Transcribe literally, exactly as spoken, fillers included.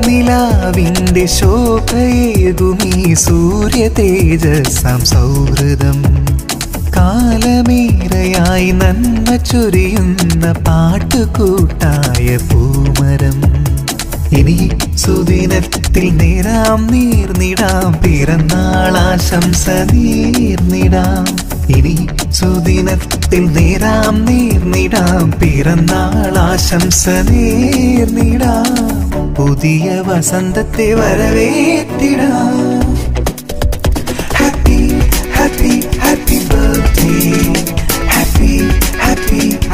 നിലാവിന്റെ ശോഭയേകുമീ സൂര്യ തേജസ്സാം സൗഹൃദം കാലമേറെയായി നന്മ ചൊരിയുന്ന പാട്ടുകൂട്ടായ പൂമരം ഇനി സുദിനത്തിൽ നേരാം നീർന്നിടാം പിറന്നാളാശംസ നീർന്നിടാം ഇനി സുദിനത്തിൽ നേരാം നീർന്നിടാം പിറന്നാളാശംസ നീർന്നിടാം പുതിയ വസന്തത്തെ വരവേറ്റിടാം happy happy happy birthday happy happy